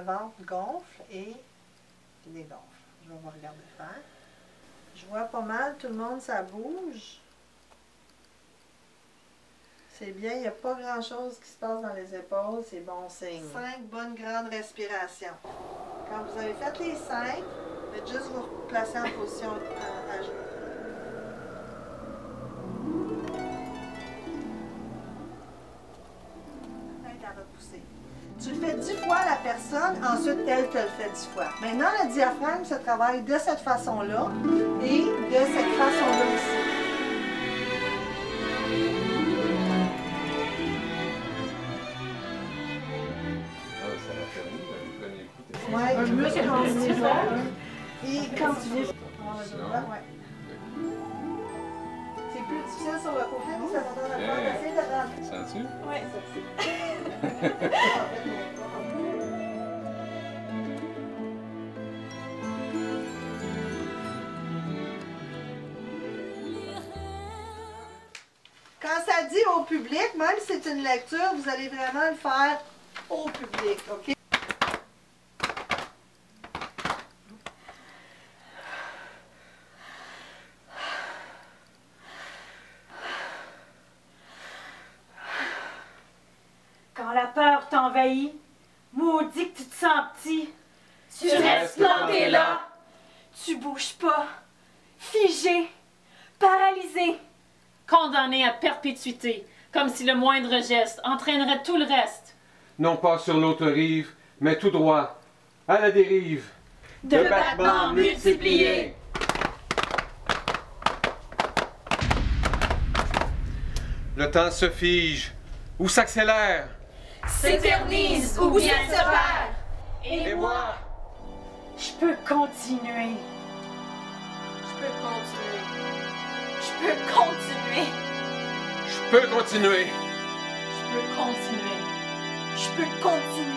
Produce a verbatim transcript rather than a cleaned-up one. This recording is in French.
ventre gonfle et dégonfle. Je vais vous regarder faire. Je vois pas mal, tout le monde, ça bouge. C'est bien, il n'y a pas grand-chose qui se passe dans les épaules, c'est bon signe. Cinq bonnes grandes respirations. Quand vous avez fait les cinq, faites juste vous placer en position à, à genoux. Elle va pousser. Tu le fais dix fois à la personne, ensuite elle te le fait dix fois. Maintenant, le diaphragme se travaille de cette façon-là et de cette façon-là aussi. Oui, un muscle et comme tu viens. Ouais. C'est plus difficile sur le côté, mais ça va donner la force d'essayer de rentrer. Sens-tu? Oui, ça Quand ça dit au public, même si c'est une lecture, vous allez vraiment le faire au public, OK? Quand la peur t'envahit, maudit que tu te sens petit, tu, tu restes planté là. Tu bouges pas, figé, paralysé. Condamné à perpétuité, comme si le moindre geste entraînerait tout le reste. Non pas sur l'autre rive, mais tout droit, à la dérive. De, de battements multipliés. Le temps se fige ou s'accélère. S'éternise ou bien se perd. Et, Et moi, je peux continuer. Je peux continuer. Je peux continuer. Je peux continuer. Je peux continuer. Je peux continuer.